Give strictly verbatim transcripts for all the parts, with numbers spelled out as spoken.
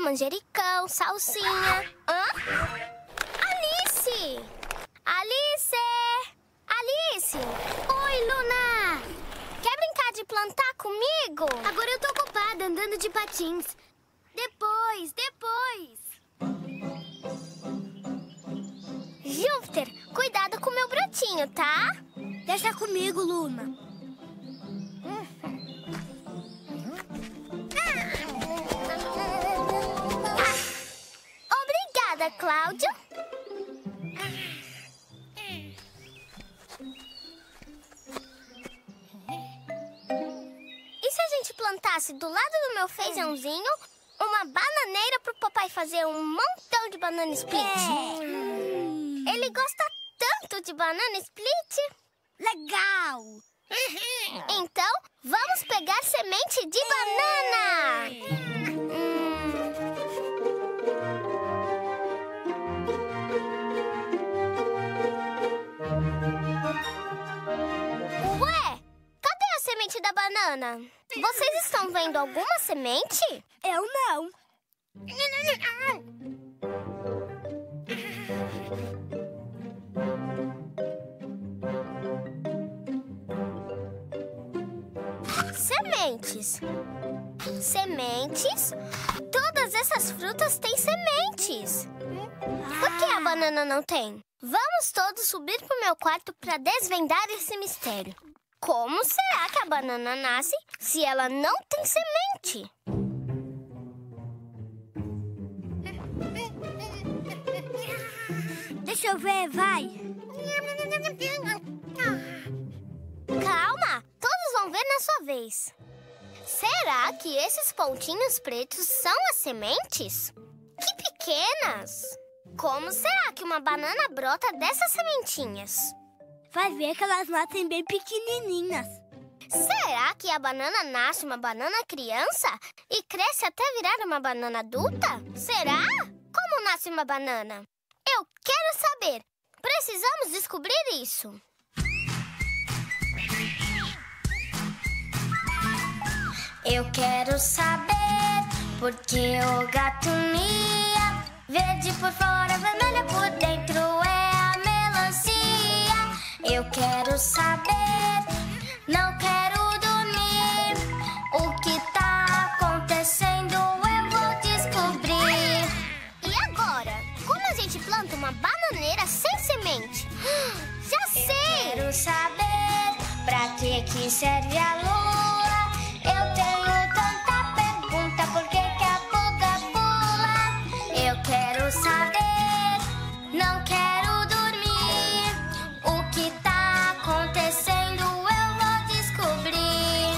manjericão, salsinha. Hã? Alice! Alice! Alice! Oi, Luna! Quer brincar de plantar comigo? Agora eu tô ocupada andando de patins. Depois, depois. Júpiter, cuidado com o meu brotinho, tá? Deixa comigo, Luna. Obrigada, Cláudio. E se a gente plantasse do lado do meu feijãozinho uma bananeira pro papai fazer um montão de banana split? É. Ele gosta tanto de banana split. Legal! Então, vamos pegar semente de banana! Hum. Ué, cadê a semente da banana? Vocês estão vendo alguma semente? Eu não. Sementes. Sementes? Todas essas frutas têm sementes. Por que a banana não tem? Vamos todos subir pro meu quarto para desvendar esse mistério. Como será que a banana nasce se ela não tem semente? Deixa eu ver, vai. Calma, todos vão ver na sua vez. Será que esses pontinhos pretos são as sementes? Que pequenas! Como será que uma banana brota dessas sementinhas? Vai ver que elas nascem bem pequenininhas. Será que a banana nasce uma banana criança e cresce até virar uma banana adulta? Será? Como nasce uma banana? Eu quero saber. Precisamos descobrir isso. Eu quero saber por que o gato mia. Verde por fora, vermelha por dentro é a melancia. Eu quero saber, não quero dormir. O que tá acontecendo eu vou descobrir. E agora? Como a gente planta uma bananeira sem semente? Já sei! Eu quero saber pra que que serve a lua. Eu tenho tanta pergunta, por que que a pulga pula? Eu quero saber, não quero dormir. O que tá acontecendo eu vou descobrir.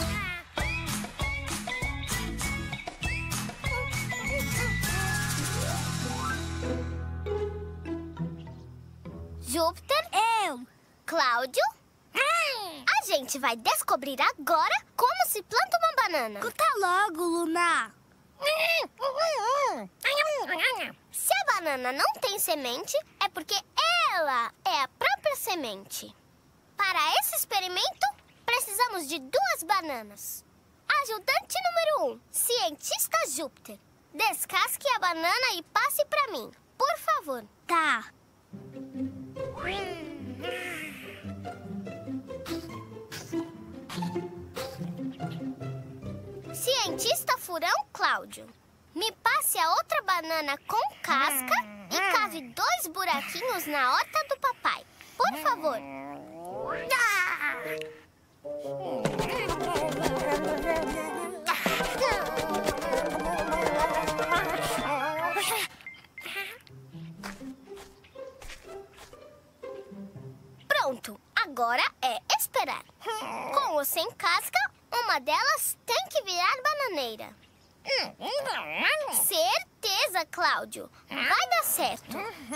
Júpiter? Eu. Cláudio? A gente vai descobrir agora como se planta uma banana. Conta logo, Luna. Se a banana não tem semente, é porque ela é a própria semente. Para esse experimento, precisamos de duas bananas. Ajudante número um, cientista Júpiter. Descasque a banana e passe para mim, por favor. Tá. Cientista furão Cláudio, me passe a outra banana com casca e cave dois buraquinhos na horta do papai. Por favor. Pronto, agora é esperar. Com ou sem casca, uma delas tem que virar bananeira. Certeza, Cláudio. Vai dar certo.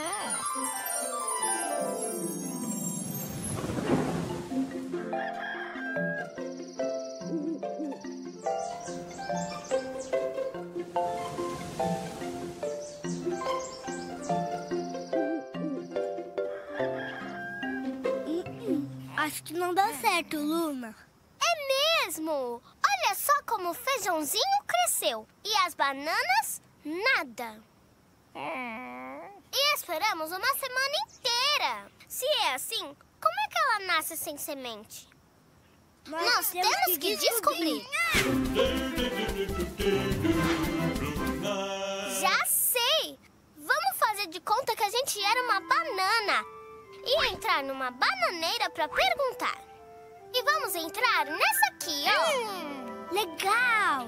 Acho que não dá certo, Luna. É mesmo! Olha só como o feijãozinho cresceu. E as bananas Nada. E esperamos uma semana inteira. Se é assim, como é que ela nasce sem semente? Nós, Nós temos, temos que, que descobrir. Já sei! Vamos fazer de conta que a gente era uma banana e entrar numa bananeira pra perguntar. E vamos entrar nessa aqui, ó. Hum, legal!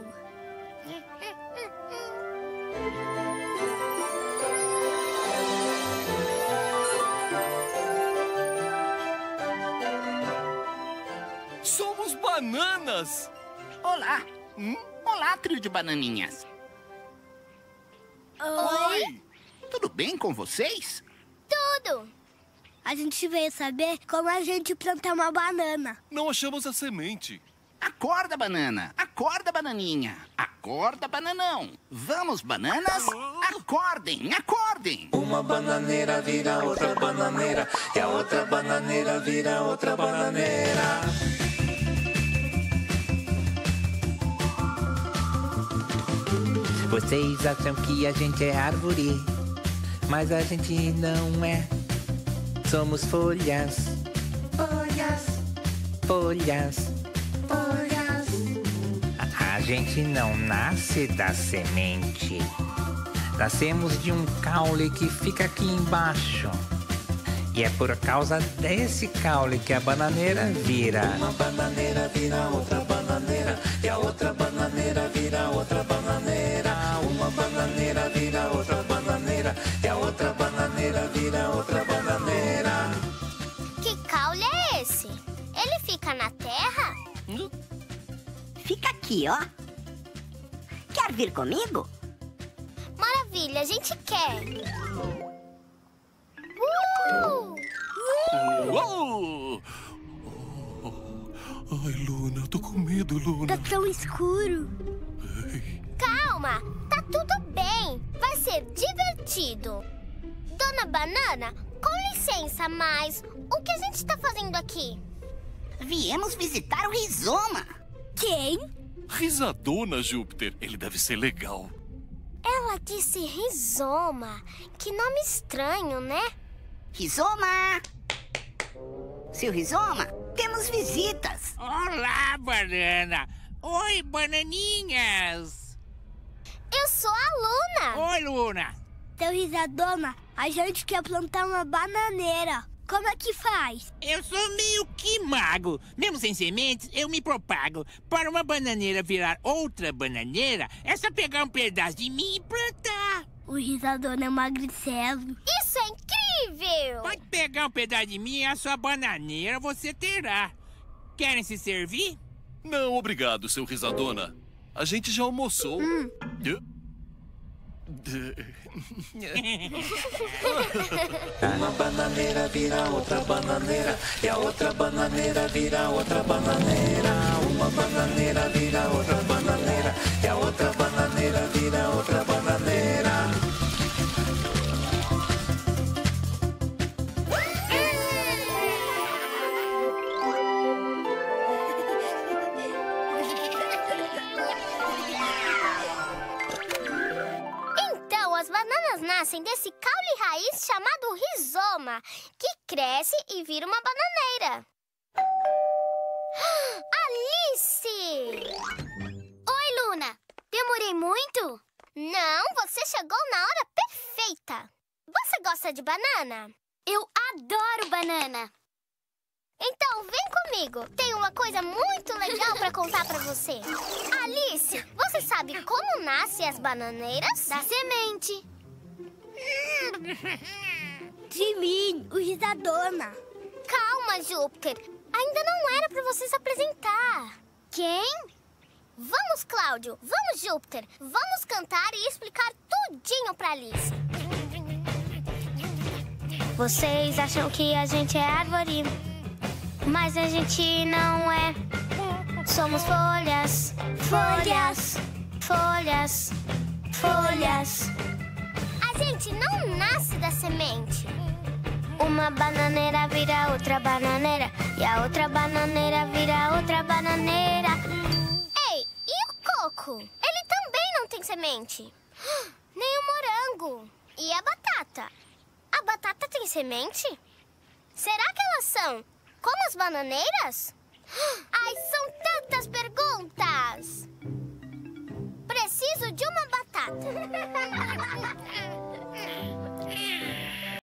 Somos bananas! Olá! Hum? Olá, trio de bananinhas! Oi? Oi! Tudo bem com vocês? Tudo! A gente veio saber como a gente plantar uma banana. Não achamos a semente. Acorda, banana! Acorda, bananinha! Acorda, bananão! Vamos, bananas! Acordem! Acordem! Uma bananeira vira outra bananeira, e a outra bananeira vira outra bananeira. Vocês acham que a gente é árvore, mas a gente não é. Somos folhas, folhas, folhas, folhas. A gente não nasce da semente. Nascemos de um caule que fica aqui embaixo. E é por causa desse caule que a bananeira vira. Uma bananeira vira outra bananeira, e a outra bananeira vira outra bananeira. Uma bananeira vira outra bananeira, e a outra bananeira vira outra bananeira. Que caule é esse? Ele fica na terra? Fica aqui, ó. Quer vir comigo? Maravilha, a gente quer. Uh! Uou! Ai, Luna, eu tô com medo, Luna. Tá tão escuro. Ai. Calma, tá tudo bem. Vai ser divertido. Dona Banana, com licença, mas o que a gente tá fazendo aqui? Viemos visitar o Rizoma. Quem? Risadona, Júpiter. Ele deve ser legal. Ela disse Rizoma. Que nome estranho, né? Rizoma! Seu Rizoma, temos visitas. Olá, banana! Oi, bananinhas! Eu sou a Luna! Oi, Luna! Seu Risadona, a gente quer plantar uma bananeira. Como é que faz? Eu sou meio que mago. Mesmo sem sementes, eu me propago. Para uma bananeira virar outra bananeira, é só pegar um pedaço de mim e plantar. O Risadona é magricelo. Isso é incrível! Pode pegar um pedaço de mim e a sua bananeira você terá. Querem se servir? Não, obrigado, seu Risadona. A gente já almoçou. Hum. Uma bananeira vira outra bananeira, e a outra bananeira vira outra bananeira. Uma bananeira vira outra bananeira, e a outra bananeira vira outra bananeira. Nascem desse caule raiz chamado rizoma, que cresce e vira uma bananeira. Alice! Oi, Luna! Demorei muito? Não, você chegou na hora perfeita. Você gosta de banana? Eu adoro banana. Então, vem comigo. Tem uma coisa muito legal para contar para você. Alice, você sabe como nascem as bananeiras? Da semente. De mim, o Risadona. Calma, Júpiter. Ainda não era pra você se apresentar. Quem? Vamos, Cláudio. Vamos, Júpiter. Vamos cantar e explicar tudinho pra Alice. Vocês acham que a gente é árvore, mas a gente não é. Somos folhas, folhas, folhas, folhas. A gente não nasce da semente. Uma bananeira vira outra bananeira, e a outra bananeira vira outra bananeira. Ei, e o coco? Ele também não tem semente. morango. E a batata? A batata tem semente? Será que elas são como as bananeiras? Ai, são tantas perguntas! Preciso de uma batata.